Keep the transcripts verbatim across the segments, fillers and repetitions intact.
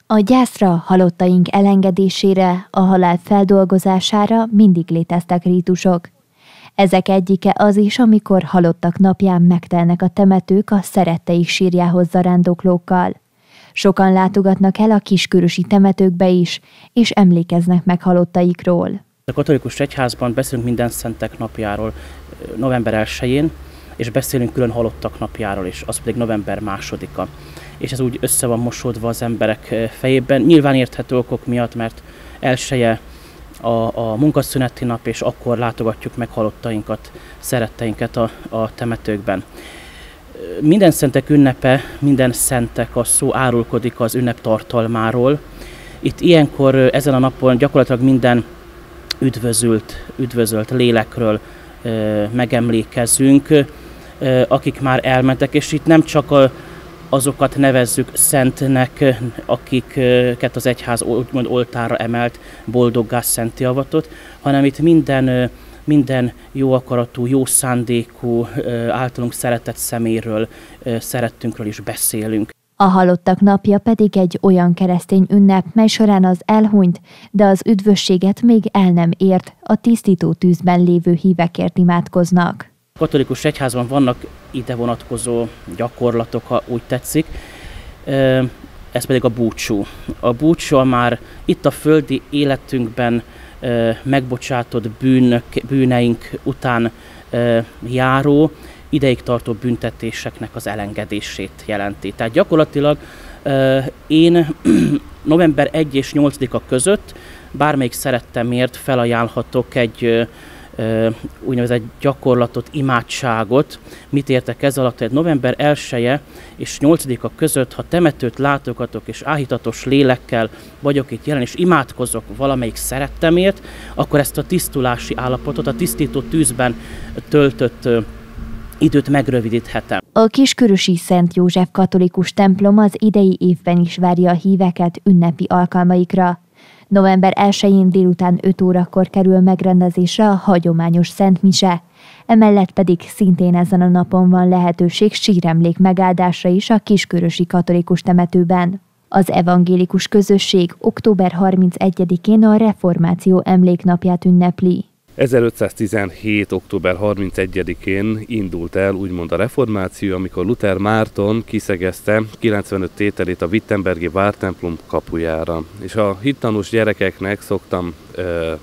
A gyászra, halottaink elengedésére, a halál feldolgozására mindig léteztek rítusok. Ezek egyike az is, amikor halottak napján megtelnek a temetők a szeretteik sírjához zarándoklókkal. Sokan látogatnak el a kiskörösi temetőkbe is, és emlékeznek meg halottaikról. A katolikus egyházban beszélünk minden szentek napjáról november elsején, és beszélünk külön halottak napjáról is, az pedig november másodika. És ez úgy össze van mosódva az emberek fejében. Nyilván érthető okok miatt, mert elseje a, a munkaszüneti nap, és akkor látogatjuk meg halottainkat, szeretteinket a, a temetőkben. Minden szentek ünnepe, minden szentek a szó árulkodik az ünnep tartalmáról. Itt ilyenkor ezen a napon gyakorlatilag minden üdvözült, üdvözölt lélekről megemlékezünk, akik már elmentek, és itt nem csak a, azokat nevezzük szentnek, akiket az egyház úgymond oltárra emelt, boldoggá szentté avatott, hanem itt minden, minden jó akaratú, jó szándékú, általunk szeretett személyről, szerettünkről is beszélünk. A halottak napja pedig egy olyan keresztény ünnep, mely során az elhunyt, de az üdvösséget még el nem ért, a tisztító tűzben lévő hívekért imádkoznak. A katolikus egyházban vannak ide vonatkozó gyakorlatok, ha úgy tetszik, ez pedig a búcsú. A búcsú a már itt a földi életünkben megbocsátott bűnök, bűneink után járó, ideig tartó büntetéseknek az elengedését jelenti. Tehát gyakorlatilag én november elseje és nyolcadika között bármelyik szerettemért felajánlhatok egy úgynevezett gyakorlatot, imádságot. Mit értek ezzel alatt? Tehát november elseje és nyolcadika között, ha temetőt látogatok és áhítatos lélekkel vagyok itt jelen, és imádkozok valamelyik szerettemért, akkor ezt a tisztulási állapotot, a tisztító tűzben töltött időt megrövidíthetem. A kiskörösi Szent József katolikus templom az idei évben is várja a híveket ünnepi alkalmaikra. november elsején délután öt órakor kerül megrendezésre a hagyományos Szent Mise, emellett pedig szintén ezen a napon van lehetőség síremlék megáldásra is a kiskörösi katolikus temetőben. Az evangélikus közösség október harmincegyedikén a Reformáció emléknapját ünnepli. ezerötszáztizenhét. október harmincegyedikén indult el úgymond a reformáció, amikor Luther Márton kiszegezte kilencvenöt tételét a wittenbergi vártemplom kapujára. És a hittanos gyerekeknek szoktam e,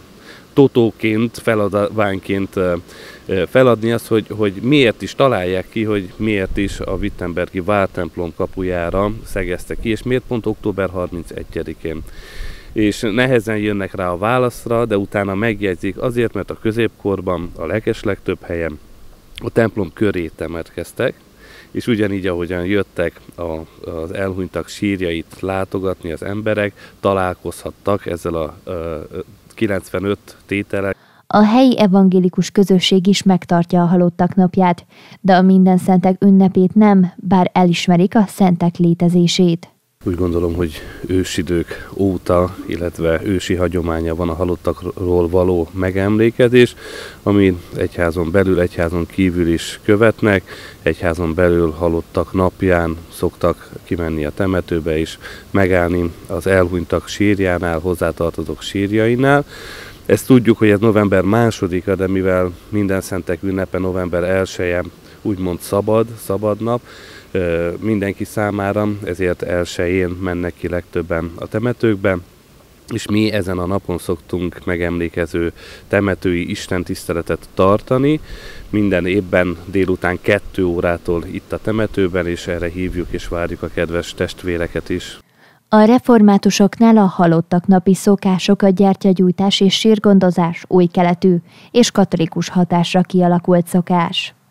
totóként, feladványként e, feladni azt, hogy, hogy miért is találják ki, hogy miért is a wittenbergi vártemplom kapujára szegezte ki, és miért pont október harmincegyedikén. És nehezen jönnek rá a válaszra, de utána megjegyzik azért, mert a középkorban a legeslegtöbb helyen a templom köré temetkeztek, és ugyanígy, ahogyan jöttek a, az elhunytak sírjait látogatni az emberek, találkozhattak ezzel a, a kilencvenöt tétellel. A helyi evangélikus közösség is megtartja a halottak napját, de a minden szentek ünnepét nem, bár elismerik a szentek létezését. Úgy gondolom, hogy ősidők óta, illetve ősi hagyománya van a halottakról való megemlékezés, ami egyházon belül, egyházon kívül is követnek. Egyházon belül halottak napján szoktak kimenni a temetőbe is, megállni az elhunytak sírjánál, hozzátartozók sírjainál. Ezt tudjuk, hogy ez november másodika, de mivel minden szentek ünnepe november elseje úgymond szabad, szabad nap, mindenki számára, ezért elsején mennek ki legtöbben a temetőkbe, és mi ezen a napon szoktunk megemlékező temetői istentiszteletet tartani. Minden évben délután kettő órától itt a temetőben, és erre hívjuk és várjuk a kedves testvéreket is. A reformátusoknál a halottak napi szokások a gyertyagyújtás és sírgondozás új keletű és katolikus hatásra kialakult szokás.